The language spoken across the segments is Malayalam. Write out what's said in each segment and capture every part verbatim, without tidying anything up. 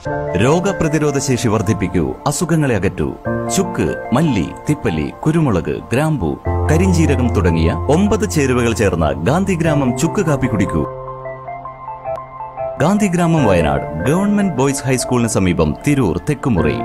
രോഗപ്രതിരോധ ശേഷി വർദ്ധിപ്പിക്കൂ, അസുഖങ്ങളെ അകറ്റൂ. ചുക്ക്, മല്ലി, തിപ്പല്ലി, കുരുമുളക്, ഗ്രാമ്പു, കരിഞ്ജീരകം തുടങ്ങിയ ഒമ്പത് ചേരുവകൾ ചേർന്ന ഗാന്ധിഗ്രാമം ചുക്ക് കാപ്പി കുടിക്കൂ. ഗാന്ധിഗ്രാമം, വയനാട്, ഗവൺമെന്റ് ബോയ്സ് ഹൈസ്കൂളിന് സമീപം, തിരൂർ, തെക്കുമുറി.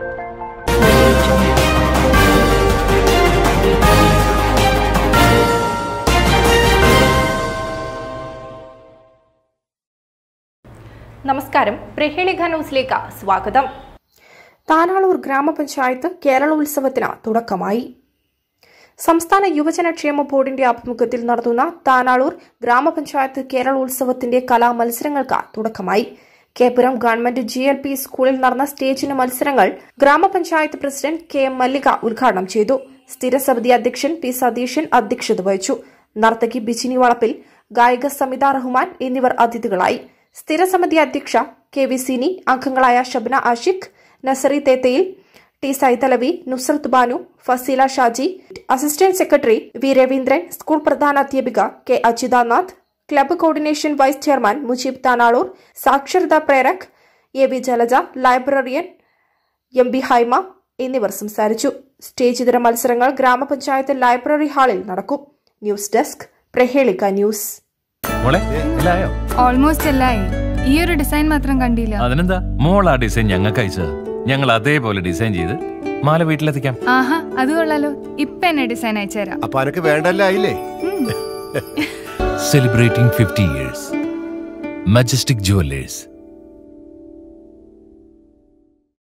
നമസ്കാരം, പ്രഹേളിക ന്യൂസിലേക്ക് സ്വാഗതം. താനാളൂർ ഗ്രാമപഞ്ചായത്ത് കേരളോത്സവത്തിന് തുടക്കമായി. സംസ്ഥാന യുവജന ക്ഷേമ ബോർഡിന്റെ ആഭിമുഖ്യത്തിൽ നടത്തുന്ന താനാളൂർ ഗ്രാമപഞ്ചായത്ത് കേരളോത്സവത്തിന്റെ കലാമത്സരങ്ങൾക്ക് തുടക്കമായി. Keppuram government G L P സ്കൂളിൽ നടന്ന സ്റ്റേജിന് മത്സരങ്ങൾ ഗ്രാമപഞ്ചായത്ത് പ്രസിഡന്റ് കെ എം മല്ലിക ഉദ്ഘാടനം ചെയ്തു. സ്ഥിരസമിതി അധ്യക്ഷൻ ടി സതീശൻ അധ്യക്ഷത വഹിച്ചു. നർത്തകി ബിജിനി വളപ്പിൽ, ഗായിക സമിത റഹ്മാൻ എന്നിവർ അതിഥികളായി. സ്ഥിരസമിതി അധ്യക്ഷ കെ വി സിനി, അംഗങ്ങളായ Shabna Ashiq, Nasari Thethayil, T Saithalavi, Nusrath Banu, Fasila Shaji, assistant secretary V Raveendran, school പ്രധാനാധ്യാപിക K Achyuthanath, club coordination vice chairman Mujeeb Tanalur, സാക്ഷരതാ പ്രേരക് A V Jalaja, librarian M B Haima എന്നിവർ സംസാരിച്ചു. സ്റ്റേജ് ഇതര മത്സരങ്ങൾ ഗ്രാമപഞ്ചായത്ത് ലൈബ്രറി ഹാളിൽ നടക്കും. News desk, Prahelika news. Almost എല്ലായി. ഈ ഒരു ഡിസൈൻ മാത്രം കണ്ടില്ല. അതിനെന്താ, മോൾ ആ ഡിസൈൻ ഞങ്ങൾക്ക് അയച്ചത്. ഞങ്ങൾ അതേപോലെ ഡിസൈൻ ചെയ്ത് മാല വീട്ടിലെത്തിക്കാം. ആഹാ, അത് കൊള്ളാലോ. ഇപ്പൊ എന്നെ ഡിസൈൻ അയച്ചുതരാം. അപ്പൊ അനക്ക് വേണ്ടല്ലേ? Celebrating fifty years. Majestic jewellers.